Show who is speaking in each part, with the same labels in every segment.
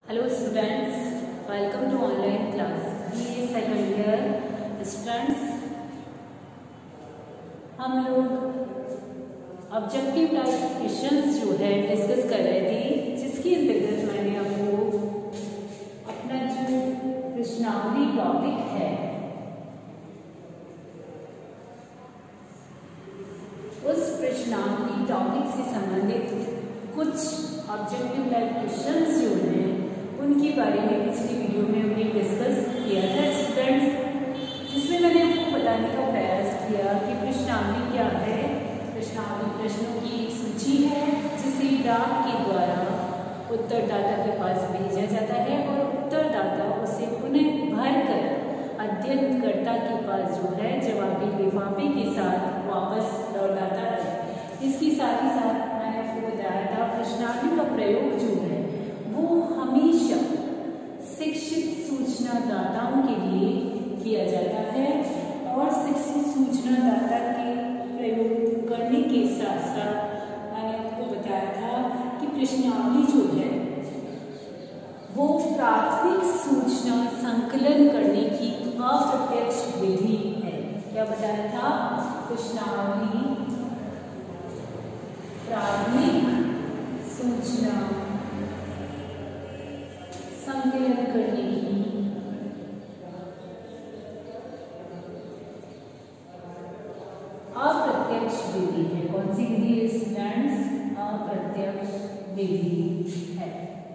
Speaker 1: Hello students, welcome to online class BA second year students. हम लोग objective type questions जो है discuss कर रहे थे, जिसके अंतर्गत मैंने आपको अपना जो प्रश्नावली टॉपिक है उस प्रश्नावली टॉपिक से संबंधित कुछ ऑब्जेक्टिव टाइप क्वेश्चंस जो हैं उनके बारे में पिछली वीडियो में हमने डिस्कस किया था स्टूडेंट्स, जिसमें मैंने आपको बताने का प्रयास किया कि प्रश्नावली क्या है। प्रश्नावली प्रश्नों की एक सूची है जिसे डाक के द्वारा उत्तरदाता के पास भेजा जाता है और उत्तरदाता उसे पुनः भरकर अध्ययनकर्ता के पास जो है जवाबी लिफाफे के साथ वापस लौटाता है। इसके साथ ही साथ मैंने आपको बताया था प्रश्नावली का प्रयोग जो है वो हमेशा शिक्षित सूचनादाताओं के लिए किया जाता है और शिक्षित सूचनादाता के प्रयोग करने के साथ साथ मैंने आपको बताया था कि प्रश्नावली जो है वो प्राथमिक सूचना संकलन करने की अप्रत्यक्ष विधि है। क्या बताया था? प्रश्नावली प्राथमिक सूचना संकलन करने की अप्रत्यक्ष विधि है। कौन सी विधि है स्टूडेंट्स? अप्रत्यक्ष विधि है।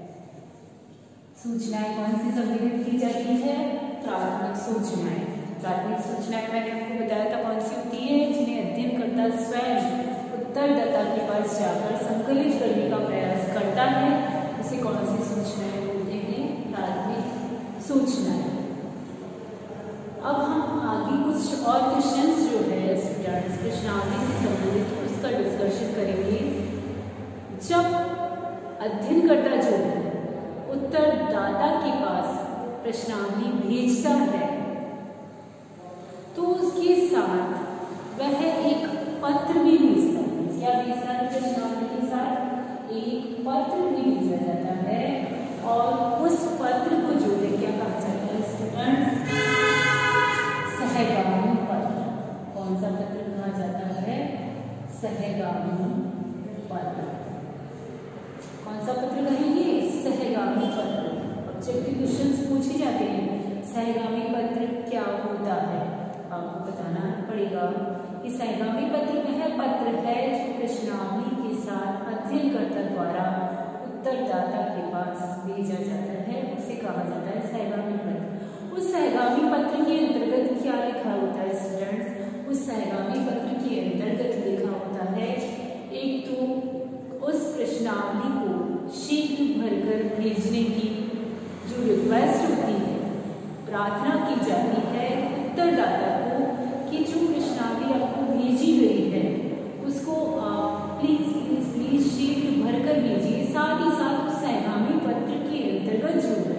Speaker 1: सूचनाएं कौन सी संकलित की जाती है? प्राथमिक सूचनाएं। प्राथमिक सूचनाएं मैंने आपको बताया था कौन सी होती है, जिन्हें अध्ययनकर्ता स्वयं उत्तरदाता के पास जाकर संकलित करने का प्रयास करता है। उसे कौन सी सूचनाएं बोलते हैं? प्राथमिक सूचनाएं। अब हम आगे कुछ और क्वेश्चंस जो है स्टूडेंट्स प्रश्नावली से संबंधित उसका डिस्कशन करेंगे। जब अध्ययनकर्ता जो है उत्तरदाता के पास प्रश्नावली भेजता है तो उसके साथ वह एक पत्र भी भेजता है। क्या भेजता है? प्रश्नावली के साथ एक पत्र भी भेजा जाता है और उस पत्र को जो है क्या कहा जाता है स्टूडेंट्स? सहगामी पत्र। कौन सा पत्र कहा जाता है? सहगामी पत्र। कौन सा पत्र कहेंगे? सहगामी पत्र। ऑब्जेक्टिव क्वेश्चंस पूछे जाते हैं, सहगामी पत्र क्या होता है? आपको बताना पड़ेगा कि सहगामी पत्र वह पत्र है जो प्रश्नावली के साथ अध्ययनकर्ता द्वारा उत्तरदाता के पास भेजा जाता है, उसे कहा जाता है सहगामी पत्र। उस सहगामी पत्र के अंतर्गत क्या लिखा होता है स्टूडेंट्स? उस सहगामी पत्र के अंतर्गत लिखा होता है, एक तो उस प्रश्नावली को शीघ्र भरकर भेजने की जो रिक्वेस्ट होती है, प्रार्थना की जाती है उत्तरदाता को कि जो प्रश्नावली आपको भेजी गई है उसको प्लीज प्लीज प्लीज शीघ्र भरकर भेजिए। साथ ही साथ उस सहगामी पत्र के अंतर्गत जो है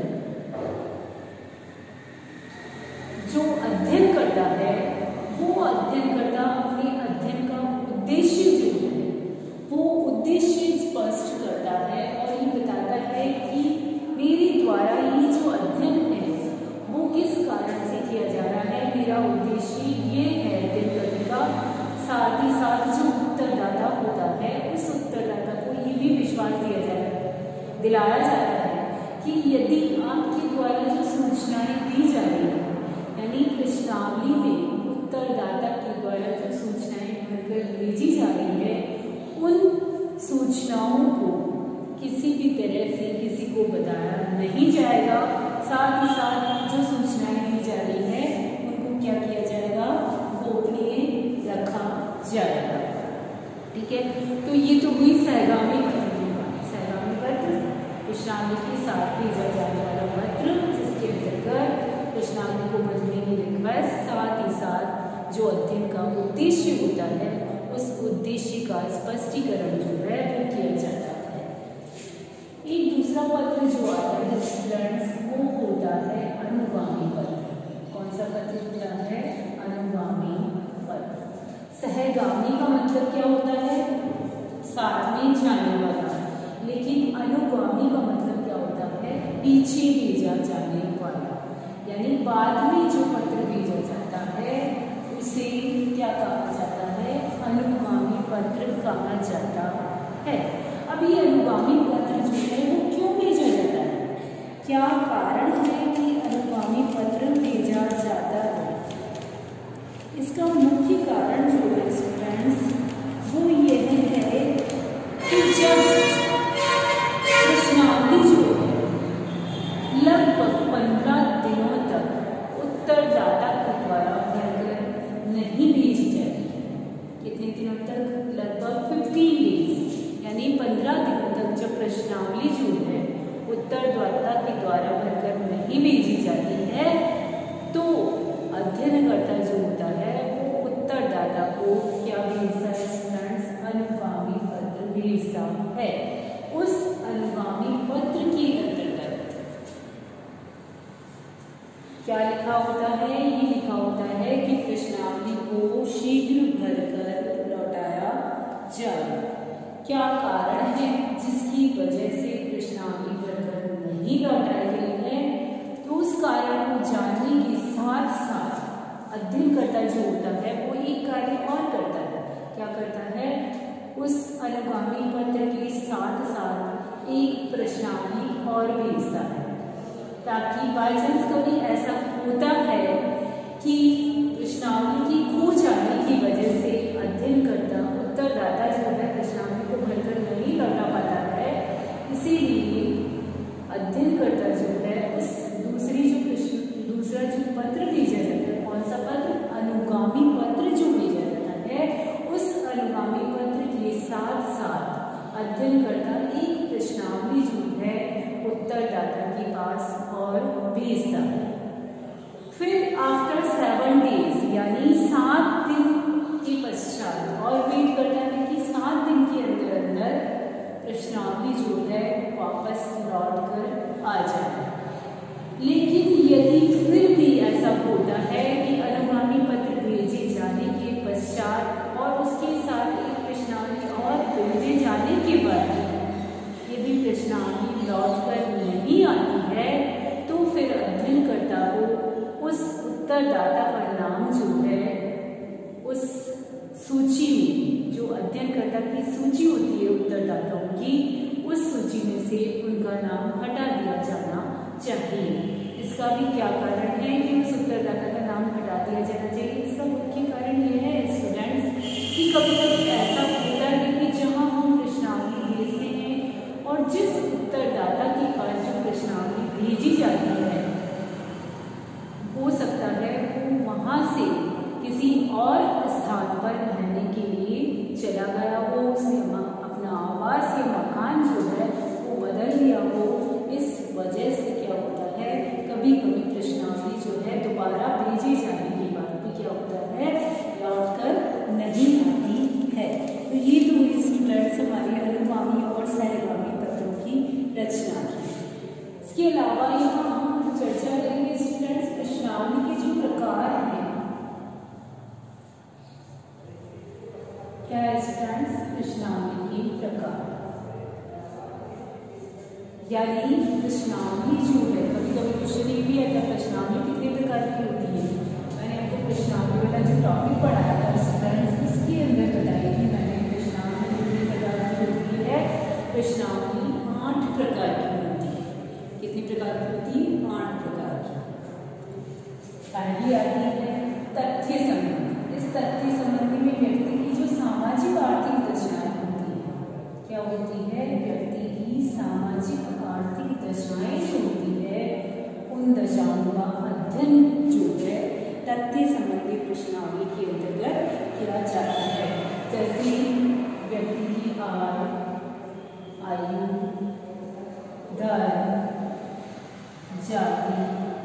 Speaker 1: जो अध्ययन करता है वो अध्ययनकर्ता अपने अध्ययन का उद्देश्य जो है वो उद्देश्य स्पष्ट करता है और ये बताता है कि मेरे द्वारा ये जो अध्ययन है वो किस कारण से किया जा रहा है, मेरा उद्देश्य ये है अध्ययन करने का। साथ ही साथ जो उत्तरदाता होता है उस उत्तरदाता को ये भी विश्वास दिलाया जाता है कि यदि आपके द्वारा जो सूचनाएं दी जा रही है, यानी प्रश्नावली में उत्तरदाता के द्वारा जो सूचनाएं भरकर भेजी जा रही है, उन सूचनाओं को किसी भी तरह से किसी को बताया नहीं जाएगा। साथ ही साथ जो सूचनाएं दी जा रही है उनको क्या किया जाएगा? गोपनीय रखा जाएगा। ठीक है, तो ये तो हुई सहगामी पत्र, प्रश्नावली के साथ भेजा जाने वाला पत्र, जिसके अंतर्गत प्रश्नावली को भरने की रिक्वेस्ट, साथ ही साथ जो अध्ययन का उद्देश्य होता है उस उद्देश्य का स्पष्टीकरण जो है वो किया जाता है। एक दूसरा पत्र जो आता है स्टूडेंट्स वो होता है अनुगामी पत्र। कौन सा पत्र होता है? अनुगामी पत्र। सहगामी का मतलब क्या होता है? साथ में जाने वाला। लेकिन अनुगामी का मतलब क्या होता है? पीछे भेजा जाने वाला, यानी बाद में जो पत्र भेजा जाता है उसे क्या कहा जाता है? अनुगामी पत्र कहा जाता है। अब ये अनुगामी पत्र जो है वो क्यों भेजा जाता है? क्या कारण है कि अनुगामी पत्र भेजा जाता है? इसका मुख्य कारण जो है स्टूडेंट्स वो यह है कि जब प्रश्नावली जो है लगभग 15 दिनों तक उत्तरदाता के द्वारा भरकर नहीं भेजी जाती है। कितने दिनों तक? लगभग 15 डेज, यानी 15 दिनों तक जब प्रश्नावली जो है उत्तरदाता के द्वारा भरकर नहीं भेजी जाती है तो अध्ययनकर्ता जो होता है वो उत्तरदाता को क्या भेजता है स्टूडेंट्स? अनुगामी पत्र भेजता है। उस अनुगामी पत्र के अंतर्गत क्या लिखा होता है? ये लिखा होता है कि प्रश्नावली को शीघ्र भरकर लौटाया जाए। क्या कारण है जिसकी वजह से प्रश्नावली भरकर नहीं लौटाई गई है? तो उस कारण को जानने के साथ साथ अध्ययनकर्ता जो होता है वो एक कार्य और करता है। क्या करता है? उस अनुगामी पत्र के साथ साथ एक प्रश्नावली और भेजता है, ताकि बाई चांस कभी ऐसा होता है कि प्रश्नावली की खो जाने की वजह से अध्ययनकर्ता उत्तरदाता जो है प्रश्नावली को भरकर नहीं लौटा पाता है, इसीलिए अध्ययनकर्ता जो है उस दूसरा जो पत्र भेजा जाता है, कौन सा पत्र? अनुगामी पत्र जो भेजा जाता है, उस अनुगामी पत्र के साथ साथ अध्ययनकर्ता एक प्रश्नावली जो है उत्तरदाता के पास और भेजता है। फिर आफ्टर 7 डेज यानी 7 दिन के पश्चात और वेट करता है कि 7 दिन के अंदर प्रश्नावली जो है वापस लौट कर आ जाए। लेकिन यदि फिर भी ऐसा होता है कि अनुगामी पत्र भेजे जाने के पश्चात और उसके साथ एक प्रश्नावली और भेजे जाने के बाद यदि प्रश्नावली लौट कर नहीं आती है तो फिर अध्ययनकर्ता को उस उत्तरदाता का नाम जो है उस सूची में, जो अध्ययनकर्ता की सूची होती है उत्तरदाताओं की, उस सूची में से उनका नाम हटा दिया जाना चाहिए। इसका भी क्या कारण है कि उस उत्तरदाता का नाम हटा दिया जाना चाहिए? इसका मुख्य कारण यह है स्टूडेंट्स कि कभी कभी ऐसा होता है कि जहां हम प्रश्नावली भेजते हैं और जिस उत्तरदाता के पास जो प्रश्नावली भेजी जाती है हो सकता है वो वहां से किसी और स्थान पर रहने के लिए चला गया हो, उसने अपना आवास या मकान जो है वो बदल लिया हो। इस वजह से क्या होता है, कभी कभी प्रश्नावली जो है दोबारा भेजे जाने के बाद भी क्या होता है, लौट कर नहीं आती है। तो ये दो स्टूडेंट्स हमारे अनुगामी और सहगामी पत्रों की रचना की। इसके अलावा यहाँ हम चर्चा करेंगे स्टूडेंट्स प्रश्नावली के जो प्रकार हैं। क्या है स्टूडेंट्स? प्रश्नावली के प्रकार, यानी प्रश्नावली जो है, कभी कभी क्वेश्चन ये भी आता है प्रश्नावली कितने प्रकार की होती है। मैंने आपको प्रश्नावली वाला जो टॉपिक पढ़ाया था स्टूडेंट्स, उसके अंदर बताई थी मैंने प्रश्नावली कितने प्रकार की होती है। प्रश्नावली 8 प्रकार की होती है। कितनी प्रकार की होती है? 8 प्रकार की। पहली आती है तथ्य संबंधी। इस तथ्य संबंधी में व्यक्ति की जो सामाजिक आर्थिक दशाएं होती है, क्या होती है? व्यक्ति की सामाजिक आर्थिक दशाएं जो होती है उन दशाओं का अध्ययन जो है तथ्य संबंधी प्रश्नावली के अंतर्गत किया जाता है। जैसे व्यक्ति की आय, आयु, धर्म, जाति,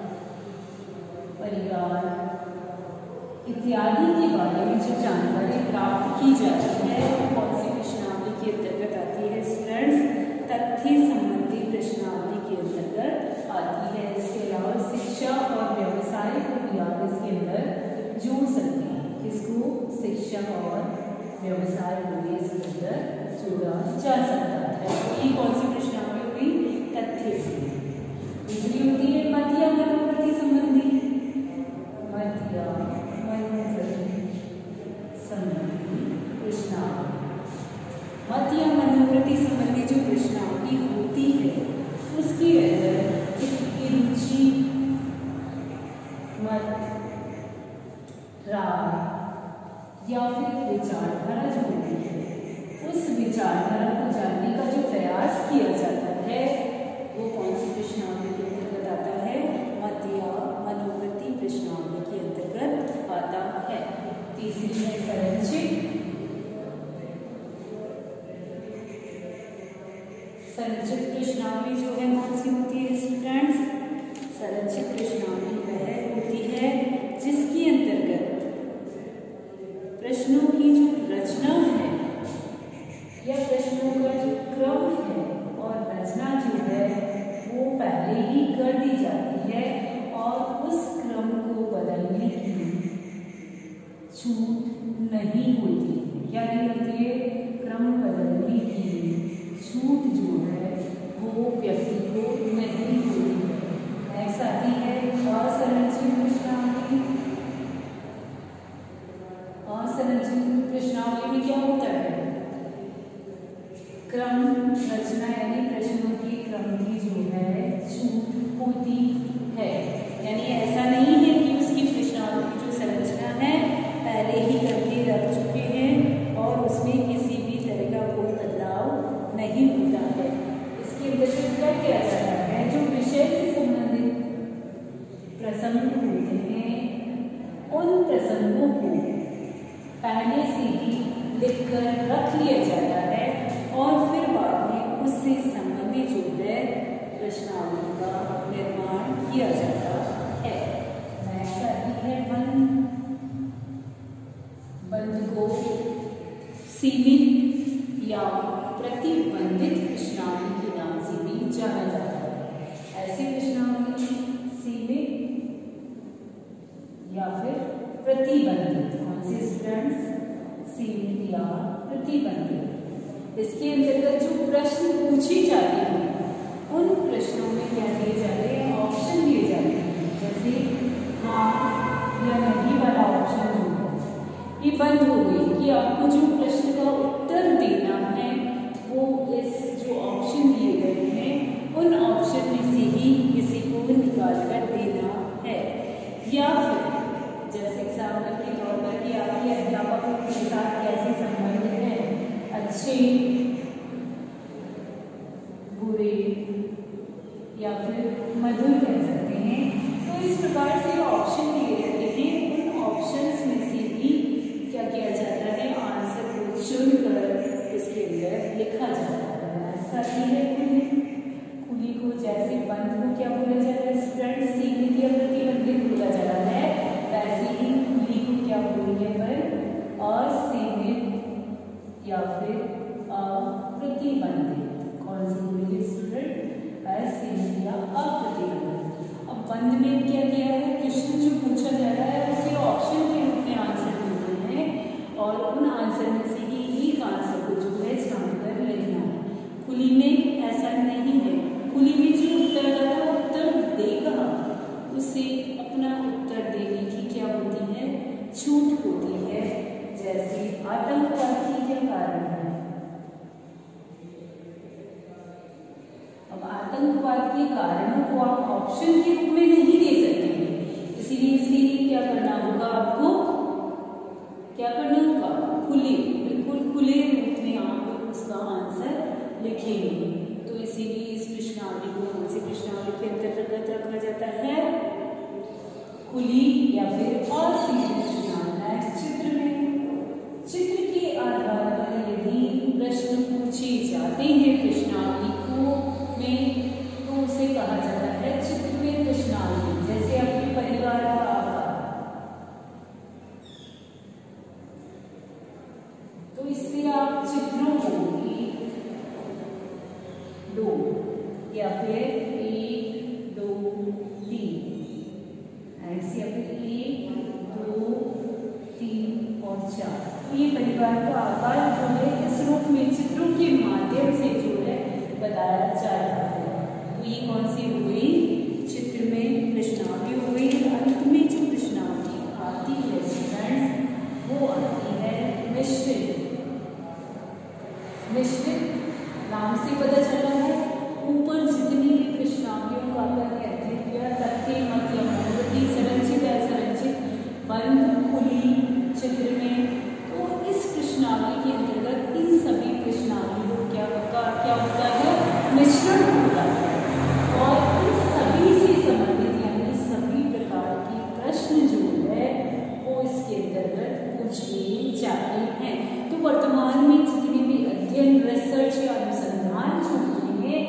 Speaker 1: परिवार इत्यादि के बारे में जो जानकारी प्राप्त की जाती है वो कौन सी प्रश्नावली के अंतर्गत आती है स्टूडेंट्स? तथ्य संबंधी प्रश्नावली के अंतर्गत आती है। इसके अलावा शिक्षा और व्यवसाय को भी आप इसके अंदर जोड़ सकते हैं। किसको? शिक्षा और व्यवसाय को भी इसके अंदर जोड़ा जा सकता है। ये कौन सी प्रश्नावली हुई? तथ्य संबंधी। संरचित प्रश्नावली जो है कौन सी होती है स्टूडेंट्स? संरचित प्रश्नावली वह होती है जिसके अंतर्गत प्रश्नों की जो रचना है या प्रश्नों का जो क्रम है और रचना जो है वो पहले ही कर दी जाती है और उस क्रम को बदलने की छूट नहीं होती। क्या नहीं होती है? क्रम बदलने की छूट जो है वो व्यक्ति को नहीं होती है। नेक्स्ट आती है असंरचित प्रश्नावली। असंरचित प्रश्नावली में क्या होता है? क्रम रचना यानी प्रश्नों की क्रम की जो है छूट होती है। यानी ऐसा नहीं है कि उसकी प्रश्नावली की जो संरचना है पहले ही करके रख चुके हैं और उसमें किसी भी तरह का कोई बदलाव नहीं होता है। इसके अंदर से क्या किया जाता है? जो विषय से संबंधित प्रसंग होते हैं उन प्रसंगों को पहले से ही लिखकर रख लिया जाता है और फिर बाद में उससे संबंधित जो है प्रश्नावली का निर्माण किया जाता है। नेक्स्ट आती है बंध को सीमित या प्रतिबंधित प्रश्नावली के नाम से भी जाना जाता है। ऐसी प्रश्नावली सीमित या फिर प्रतिबंधित, कौन से स्टूडेंट्स? सीमित या प्रतिबंधित। इसके अंतर्गत जो प्रश्न पूछे जाते हैं उन प्रश्नों में क्या दिए जाते हैं? ऑप्शन दिए जाते हैं। जैसे हाँ या नहीं वाला ऑप्शन जो है ये बंद हो गई कि आपको जो प्रश्न का उत्तर देना है वो इस जो ऑप्शन दिए गए हैं उन ऑप्शन में से ही किसी को निकाल कर देना है। या फिर जैसे एग्जाम्पल के तौर पर कि आपके अध्यापकों के साथ कैसे संबंध है, अच्छे, बुरे या फिर मधुर कह सकते हैं। तो इस प्रकार से ऑप्शन दिए जाते हैं। उन ऑप्शंस में से भी क्या किया जाता है? आंसर को चुनकर इसके अंदर लिखा जाता है। साथ ही है खुली को जैसे बंद को क्या बोला जाता है स्टूडेंट? सीमित या प्रतिबंधित बोला जाता है। वैसे ही खुली को क्या बोलेंगे पर? असीमित या फिर अप्रतिबंधित। कौन सी बोलेंगे स्टूडेंट? असीमित या अप्रतिबंधित। अब बंद में क्या किया है? क्वेश्चन जो पूछा जा रहा है उसके ऑप्शन के रूप में आंसर देते हैं और उन आंसर में से ही एक आंसर को जो है छानकर लिखना है। खुली में ऐसा नहीं है। खुली में जो उत्तरदाता उत्तर देगा उसे अपना उत्तर देने की क्या होती है? छूट होती है। जैसे आतंकवाद की क्या कारण है? अब आतंकवाद के कारणों को आप ऑप्शन के रूप में नहीं दे सकते, इसीलिए क्या करना होगा? आपको क्या करना होगा? बिल्कुल खुले रूप में आप उसका आंसर लिखेंगे। तो इसीलिए इस प्रश्नावली को कौन सी प्रश्नावली के अंतर्गत रखा जाता है? खुली या फिर असीमित प्रश्नावली। चित्र के आधार पर यदि प्रश्न पूछे जाते हैं प्रश्नावली को में तो उसे कहा जाता है चित्र में प्रश्नावली। जैसे अपने परिवार का आकार, तो इससे आप चित्रों को 1, 2 या फिर 1, 2, 3 ऐसे या फिर 1, 2, 3 और 4। तो ये परिवार का आकार जो है इस रूप में चित्रों के माध्यम से जो है बताया जा रहा है। तो ये कौन सी हो गई? चित्र में प्रश्नावली हो गई। अंत में जो प्रश्नावली आती है स्टूडेंट्स वो आती है मिश्रित। नाम से पता चला है ऊपर जितनी भी प्रश्नावलियों का आपने अध्ययन किया तथ्य मतलब संरचित असंरचित, बंद, खुली, चित्र में, तो इस प्रश्नावली के अंतर्गत इन सभी प्रश्नावलियों को क्या होता है? मिश्रण होता है। और इन सभी से संबंधित यानी सभी प्रकार के प्रश्न जो है वो इसके अंतर्गत पूछे जाते हैं। तो वर्तमान में जितने भी अध्ययन, रिसर्च या अनुसंधान जो होते हैं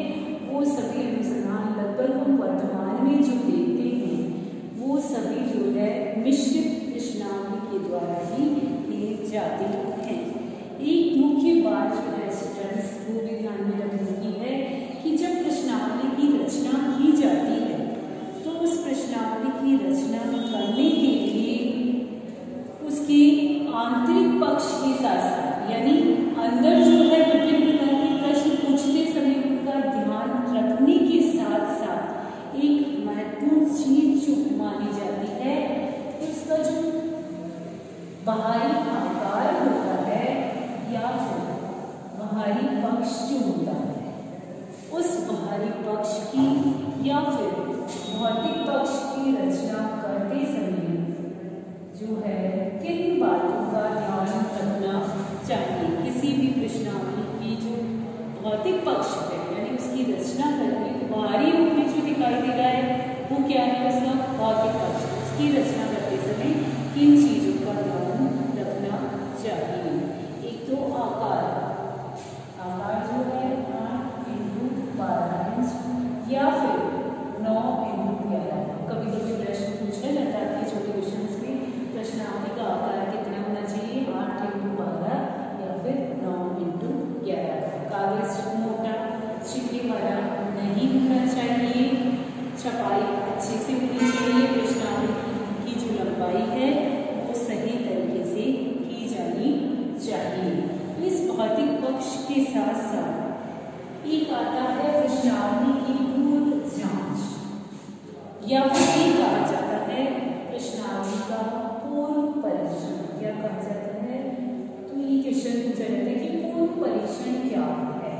Speaker 1: बाहरी पक्ष जो होता है, उस बाहरी पक्ष की या फिर भौतिक पक्ष की रचना करते समय जो है किन बातों का ध्यान रखना चाहिए। किसी भी प्रश्नावली की जो भौतिक पक्ष है यानी उसकी रचना करके तो बाहरी रूप में जो दिखाई दे रहा है वो क्या है, उसका भौतिक पक्ष। उसकी रचना करते समय किन चीजों का ध्यान रखना चाहिए। एक तो आकार जो है 8 × 12 या फिर 9 × 11। कभी कभी प्रश्न पूछा जाता है छोटे क्वेश्चन में प्रश्नावली का आकार कितना होना चाहिए, 8 × 12 या फिर 9 × 11। कागज मोटा चिपके वाला नहीं होना चाहिए, छपाई अच्छे से होनी चाहिए, प्रश्नावली की जो लंबाई है वो सही तरीके से की जानी चाहिए। इस भौतिक पक्ष के साथ साथ एक आता है प्रश्नावली की पूर्व जांच या फिर ये कहा जाता है प्रश्नावली का पूर्व परीक्षण। क्या कहा जाता है, तो ये क्वेश्चन पूछा जाता है कि पूर्व परीक्षण क्या है।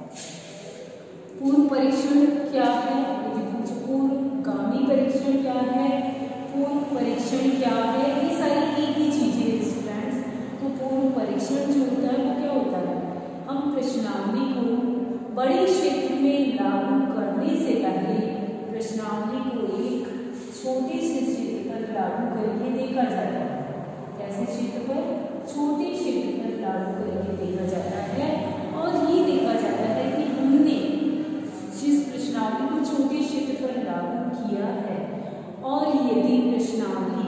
Speaker 1: पूर्व परीक्षण क्या है, पूर्वगामी परीक्षण क्या है, पूर्व परीक्षण क्या है, ये सारी एक ही चीजें हैं स्टूडेंट्स। तो पूर्व परीक्षण जो होता है वो क्या होता है, हम प्रश्नावली को बड़े क्षेत्र में लागू करने से पहले प्रश्नावली को एक छोटे से क्षेत्र पर लागू करके देखा जाता है। कैसे क्षेत्र पर, छोटे क्षेत्र पर लागू करके देखा जाता है और ये देखा जाता है कि हमने जिस प्रश्नावली को छोटे क्षेत्र पर लागू किया है और यदि प्रश्नावली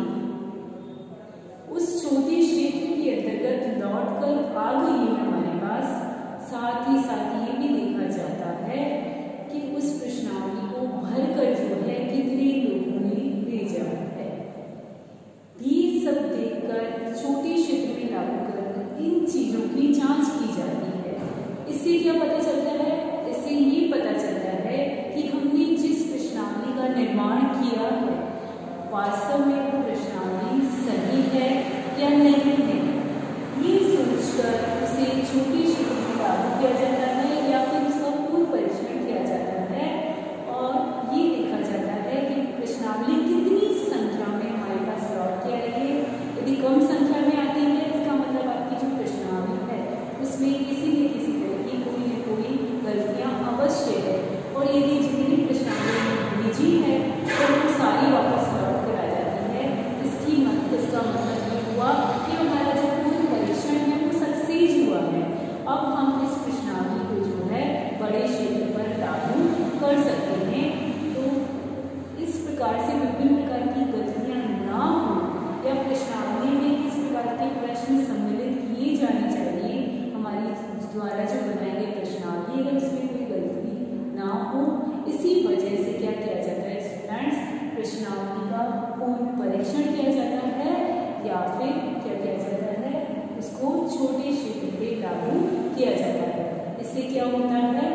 Speaker 1: उस छोटे क्षेत्र के अंतर्गत लौट कर आ गई है हमारे पास, साथ ही ये भी देखा जाता है कि उस प्रश्नावली को भरकर जो है कितने लोगों ने भेजा है। ये सब देखकर छोटे क्षेत्र में लागू कर इन चीजों की जांच की जाती है। इससे क्या पता चलता है, इससे ये पता चलता है कि हमने जिस प्रश्नावली का निर्माण किया है वास्तव में वो प्रश्नावली सही है या नहीं है। ये सोचकर उसे छोटे क्षेत्र में लागू किया जाता है या फिर उसका पूर्व परीक्षण किया जाता है और ये देखा जाता है कि प्रश्नावली कितनी संख्या में हमारे पास लौट के आई है। यदि कम संख्या में आती है इसका मतलब आपकी जो प्रश्नावली है उसमें किसी न किसी तरह की कोई न कोई गलतियां अवश्य है और यदि जितनी प्रश्नावली भेजी है तो वो सारी वापस लौट कर आ जाती है। इसका मतलब ये हुआ कि हमारा जो पूर्व परीक्षण है वो सक्सेस हुआ है। अब हम इस प्रश्नावली को जो है बड़े क्षेत्र पर लागू कर सकते हैं। तो इस प्रकार से विभिन्न प्रकार की गलतियां ना हो या प्रश्नावली में किस प्रकार के प्रश्न सम्मिलित किए जाने चाहिए, हमारी द्वारा जो बनाई गई प्रश्नावली अगर उसमें कोई गलती ना हो, इसी वजह से क्या किया जाता है स्टूडेंट्स, प्रश्नावली का पूर्व परीक्षण किया जाता है या फिर क्या किया जाता है, उसको छोटे क्षेत्र पे लागू किया जाता है। इससे क्या होता है,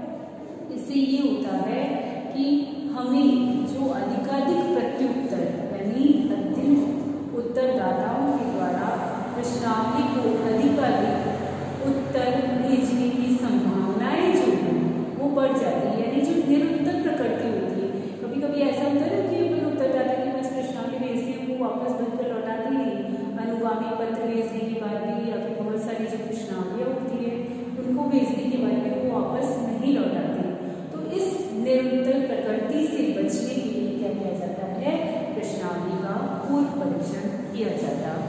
Speaker 1: इससे ये होता है कि हमें जो अधिकाधिक प्रत्युत्तर यानी अधिक उत्तरदाताओं के द्वारा प्रश्नावली को अधिकाधिक उत्तर भेजने की संभावनाएं जो है वो बढ़ जाती है, यानी जो निरुत्तर प्रकृति होती है। कभी कभी ऐसा होता है कि अपन उत्तरदाता के पास प्रश्नावली भेजते हैं वो वापस भरकर लौटाते नहीं, अनुगामी पत्र भेजने के बाद भी या फिर बहुत सारी जो प्रश्नावलियाँ होती है उनको भेजने के बाद भी वो वापस नहीं लौटाते। तो इस निरुत्तर प्रकृति से बचने के लिए क्या किया जाता है, प्रश्नावली का पूर्व परीक्षण किया जाता है।